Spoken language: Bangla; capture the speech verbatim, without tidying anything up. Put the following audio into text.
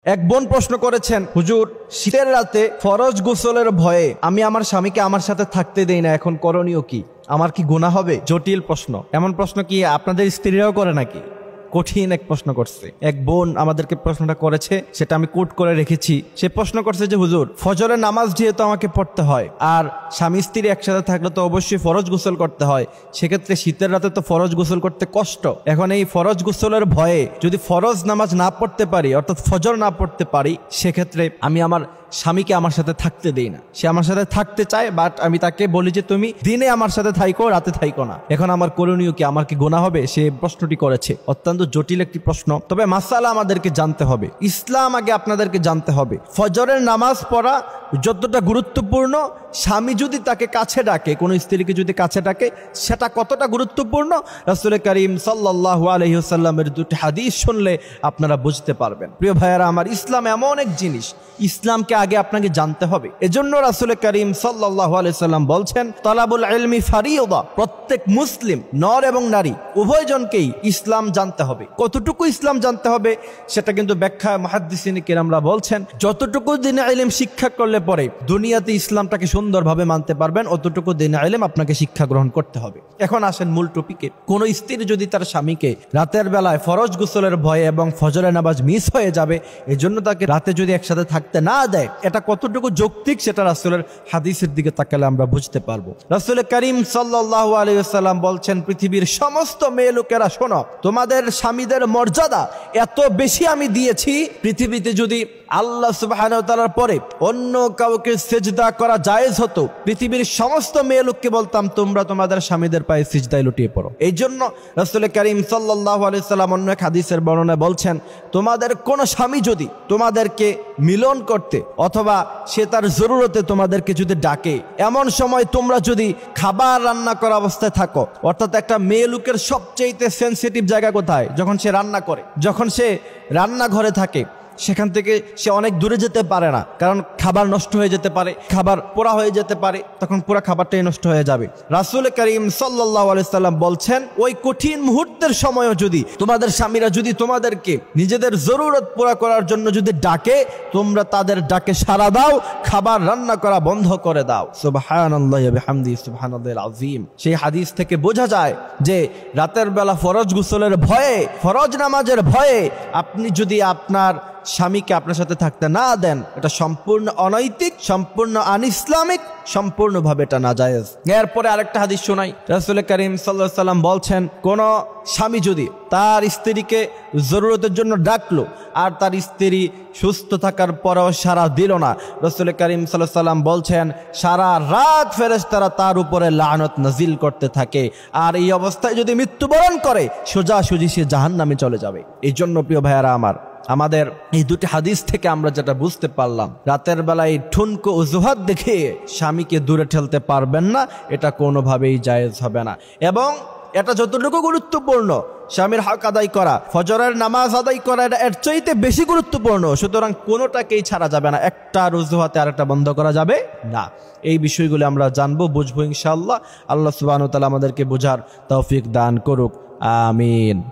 এক বোন প্রশ্ন করেছেন, হুজুর শীতের রাতে ফরজ গোসলের ভয়ে আমি আমার স্বামীকে আমার সাথে থাকতে দেই না, এখন করণীয় কি? আমার কি গুনাহ হবে? জটিল প্রশ্ন। এমন প্রশ্ন কি আপনাদের স্ত্রীরাও করে নাকি? কঠিন এক প্রশ্ন করছে এক বোন, আমাদেরকে প্রশ্নটা করেছে, সেটা আমি কোট করে রেখেছি। সে প্রশ্ন করছে যে হুজুর ফজরের নামাজ যেহেতু আমাকে পড়তে হয় আর স্বামী স্ত্রী একসাথে থাকলে তো অবশ্যই ফরজ গোসল করতে হয়, সেক্ষেত্রে শীতের রাতে তো ফরজ গোসল করতে কষ্ট। এখন এই ফরজ গোসলের ভয়ে যদি ফরজ নামাজ না পড়তে পারি, অর্থাৎ ফজর না পড়তে পারি, সেক্ষেত্রে আমি আমার স্বামীকে আমার সাথে থাকতে দেই না। সে আমার সাথে থাকতে চায়, বাট আমি তাকে বলি যে তুমি দিনে আমার সাথে থাইকো, রাতে থাইকো না। এখন আমার করণীয় কি? আমার কি গুনাহ হবে? সে প্রশ্নটি করেছে। অত্যন্ত জটিল একটি প্রশ্ন, তবে মাসালা আমাদেরকে জানতে হবে। ইসলাম আগে আপনাদেরকে জানতে হবে। ফজরের নামাজ পড়া যতটা গুরুত্বপূর্ণ, স্বামী যদি তাকে কাছে ডাকে, কোনো স্ত্রীকে যদি কাছে ডাকে, সেটা কতটা গুরুত্বপূর্ণ রাসূল করিম সাল্লাল্লাহু আলাইহি ওয়াসাল্লামের দুটি হাদিস শুনলে আপনারা বুঝতে পারবেন। প্রিয় ভাইয়েরা আমার, ইসলাম এমন এক জিনিস, ইসলামকে আগে আপনাকে জানতে হবে। এজন্য রাসূল করিম সাল্লাল্লাহু আলাইহি ওয়াসাল্লাম বলছেন, তালাবুল ইলমি ফারিয়্যিদা, প্রত্যেক মুসলিম নর এবং নারী উভয়জনকেই ইসলাম জানতে হবে। কতটুকু ইসলাম জানতে হবে সেটা কিন্তু ব্যাখ্যা মুহাদ্দিসিন কিরামরা বলছেন, যতটুকু দ্বীনে ইলম শিক্ষা করলে পরে দুনিয়াতে ইসলামটাকে সুন্দরভাবে মানতে পারবেন, অতটুকু দ্বীনে ইলম আপনাকে শিক্ষা গ্রহণ করতে হবে। এখন আসেন মূল টপিকে। কোন স্ত্রী যদি তার স্বামীকে রাতের বেলায় ফরজ গোসলের ভয়ে এবং ফজরের নামাজ মিস হয়ে যাবে এজন্য তাকে রাতে যদি একসাথে থাকতে না দেয়, এটা কতটুকু যৌক্তিক সেটা রাসূলের হাদিসের দিকে তাকালে আমরা বুঝতে পারবো। রাসূল করিম সাল্লাল্লাহু আলাইহি ওয়াসাল্লাম বলছেন, পৃথিবীর সমস্ত মেয়ে লোকেরা শোনো, তোমাদের স্বামীদের মর্যাদা এত বেশি আমি দিয়েছি, পৃথিবীতে যদি আল্লাহ সুবহানাহু ওয়া তাআলার পরে অন্য কাউকে সিজদা করা জায়েজ হতো, পৃথিবীর সমস্ত মেয়ে লোককে বলতাম তোমরা তোমাদের স্বামীদের পায়ে সিজদায় লুটিয়ে পড়ো। এই জন্য রাসূল করিম সাল্লাল্লাহু আলাইহি ওয়াসাল্লাম অন্য এক হাদিসের বর্ণনায় বলছেন, তোমাদের কোন স্বামী যদি তোমাদেরকে মিলন করতে অথবা সে তার জরুরতে তোমাদেরকে যদি ডাকে, এমন সময় তোমরা যদি খাবার রান্না করা অবস্থায় থাকো, অর্থাৎ একটা মেয়ে লোকের সবচেয়ে সেনসিটিভ জায়গা কোথায়? যখন সে রান্না করে, যখন সে রান্নাঘরে থাকে, সেখান থেকে সে অনেক দূরে যেতে পারে না, কারণ খাবার নষ্ট হয়ে যেতে পারে, খাবার পোড়া হয়ে যেতে পারে, তখন পুরো খাবারটাই নষ্ট হয়ে যাবে। রাসূল করিম সাল্লাল্লাহু আলাইহি সাল্লাম বলছেন, ওই কঠিন মুহূর্তের সময়ও যদি তোমাদের স্বামীরা যদি তোমাদেরকে নিজেদের জরুরত পুরা করার জন্য যদি ডাকে, তোমরা তাদের ডাকে সাড়া দাও, খাবার রান্না করা বন্ধ করে দাও। সুবহানাল্লাহি ওয়া বিহামদিহি সুবহানাল্লাহিল আযীম। সেই হাদিস থেকে বোঝা যায় যে রাতের বেলা ফরজ গোসলের ভয়ে, ফরজ নামাজের ভয়ে আপনি যদি আপনার স্বামীকে আপনার সাথে থাকতে না দেন, এটা সম্পূর্ণ অনৈতিক, সম্পূর্ণ আনইসলামিক, সম্পূর্ণভাবে এটা নাজায়েজ। এরপরে আরেকটা হাদিস শোনাই। রাসূল করিম সাল্লাল্লাহু আলাইহি সাল্লাম বলছেন, কোন স্বামী যদি তার স্ত্রীকে জরুরতের জন্য ডাকলো আর তার স্ত্রী সুস্থ থাকার পরেও সাড়া দিল না, রাসূল করিম সাল্লাল্লাহু আলাইহি সাল্লাম বলছেন সারা রাত ফেরেশতারা তার উপরে লানত নাজিল করতে থাকে, আর এই অবস্থায় যদি মৃত্যুবরণ করে সোজাসুজি সে জাহান্নামে চলে যাবে। এই জন্য প্রিয় ভাইয়ারা আমার, আমাদের এই দুটি হাদিস থেকে আমরা যেটা বুঝতে পারলাম, রাতের বেলায় ঠুনকো অজুহাত দেখে স্বামীকে দূরে ঠেলতে পারবেন না, এটা কোনোভাবেই জায়েজ হবে না। এবং এটা যতটুকু গুরুত্বপূর্ণ স্বামীর হক আদায় করা, ফজরের নামাজ আদায় করা, এটা এর চাইতে বেশি গুরুত্বপূর্ণ। সুতরাং কোনোটাকেই ছাড়া যাবে না, একটা অজুহাতে আরেকটা বন্ধ করা যাবে না। এই বিষয়গুলো আমরা জানবো, বুঝবো ইনশাআল্লাহ। আল্লাহ সুবহানাহু ওয়া তাআলা আমাদেরকে বোঝার তৌফিক দান করুক, আমিন।